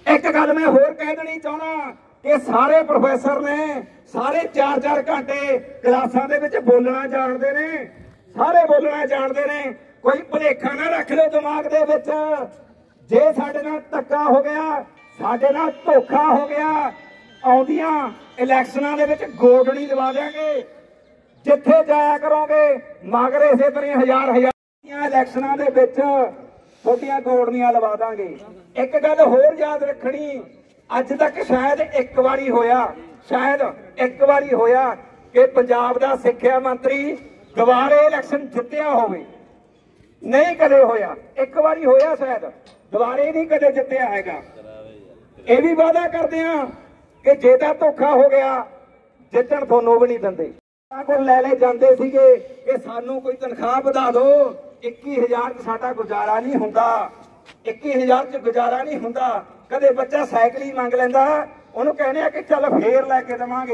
एक गल मैं होर कह देनी चाहना कि सारे प्रोफैसर ने सारे 4-4 घंटे क्लासां दे विच बोलना जानते ने, सारे बोलना जानते ने। कोई भुलेखा ना रख लो दिमाग दे विच, जे साडे नाल धक्का हो गया, साडे नाल धोखा हो गया, आउंदियां इलैक्शनां दे विच गोडनी दवा देंगे। जिथे जाया करोगे मगर इसे तरह हजार इलैक्शनां दे विच छोटियां गोडनियां लवा देंगे। एक गल होर याद रखनी, अज तक शायद एक बारी होया, शायद एक बारी होया कि पंजाब दा सिक्ख्या मंत्री दोबारे इलैक्शन जित्तिया होवे, नहीं कदे होया। एक बारी होया शायद, दोबारे नहीं कदे जित्तिया हैगा। ये भी वादा करते हैं कि जे तां धोखा हो गया जितण थोनों भी नहीं दिंदे। को लै ले जांदे सीगे कि सानू कोई तनख्वाह वधा दो, 21,000 च साडा गुजारा नहीं हुंदा, 21,000 च गुजारा नहीं हुंदा। कदे बच्चा साइकिल ही मंग लैंदा, उहनूं कहने आ कि चल फेर लैके देवांगे।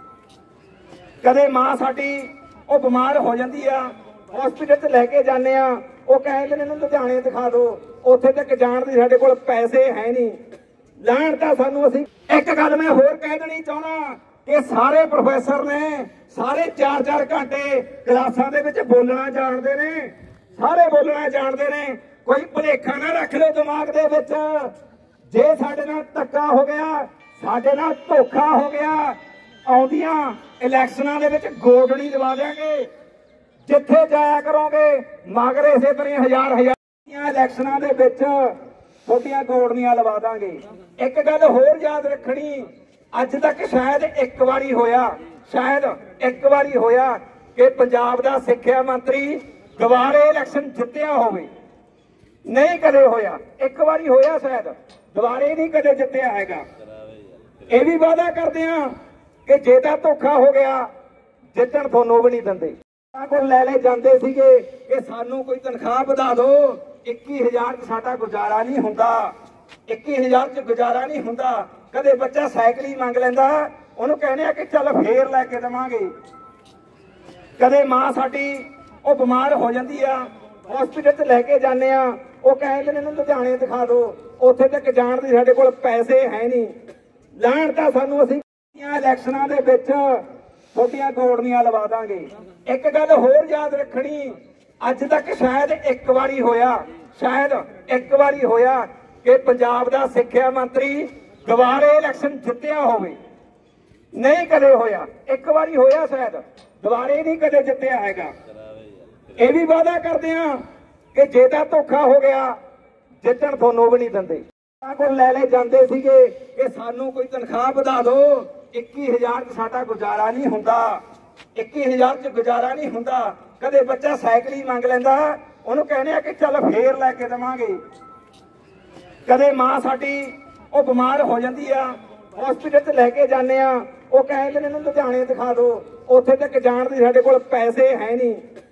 कदे मां साडी ਉਹ ਬਿਮਾਰ हो जाती है, हॉस्पिटल च लैके जाने वो कहते हैं लुधियाने दिखा दो, उत्थे तक जाण दी साडे कोल पैसे है नहीं। लाण तां सानू असीं एक गल मैं होर कह देनी चाहना कि सारे प्रोफैसर ने सारे 4-4 घंटे क्लासां दे विच बोलना जानते ने, सारे बोलना जानते ने। कोई भुलेखा ना रख लो दिमाग दे विच, जे साडे नाल धक्का हो गया, साडे नाल धोखा हो गया, आउंदियां इलैक्शनां दे विच गोडनी दवा देंगे। जिथे जाया करोगे मगर इसे तरह हजार इलैक्शनां दे विच छोटियां गोडनियां लवा देंगे। एक गल होर याद रखनी, अज तक शायद एक बारी होया, शायद एक बारी होया कि पंजाब दा सिक्ख्या मंत्री दोबारे इलैक्शन जित्तिया होवे, नहीं कदे होया। एक बारी होया शायद, दोबारे नहीं कदे जित्तिया हैगा। ये भी वादा करते हैं कि जे तां धोखा हो गया जितण थोनों भी नहीं दिंदे। को लै ले जांदे सीगे कि सानू कोई तनख्वाह वधा दो, 21,000 च साडा गुजारा नहीं हुंदा, 21,000 च गुजारा नहीं हुंदा। कदे बच्चा साइकिल ही मंग लैंदा, उहनूं कहने आ कि चल फेर लैके देवांगे। कदे मां साडी ਉਹ ਬਿਮਾਰ हो जाती है, हॉस्पिटल च लैके जाने वो कहते हैं लुधियाने दिखा दो, उत्थे तक जाण दी साडे कोल पैसे है नहीं। लाण तां सानू असीं इलैक्शनां दे विच छोटियां गोडनियां लवा देंगे। एक गल होर याद रखनी, अज तक शायद एक बारी होया, शायद एक बारी होया कि पंजाब दा सिक्ख्या मंत्री दोबारे इलैक्शन जित्तिया होवे, नहीं कदे होया। एक बारी होया शायद, दोबारे नहीं कदे जित्तिया हैगा। ये भी वादा करते हैं कि जे तां धोखा हो गया जितण थोनों भी नहीं दिंदे। को लै ले जांदे सीगे कि सानू कोई तनख्वाह वधा दो, 21,000 च साडा गुजारा नहीं हुंदा, 21,000 च गुजारा नहीं हुंदा। कदे बच्चा साइकिल ही मंग लैंदा, उहनूं कहने आ कि चल फेर लैके देवांगे। कदे मां साडी वो बीमार हो जाती है, हॉस्पिटल च लैके जाने वो कहते हैं लुधियाने दिखा दो, उत्थे तक जाण दी साडे कोल पैसे है नहीं।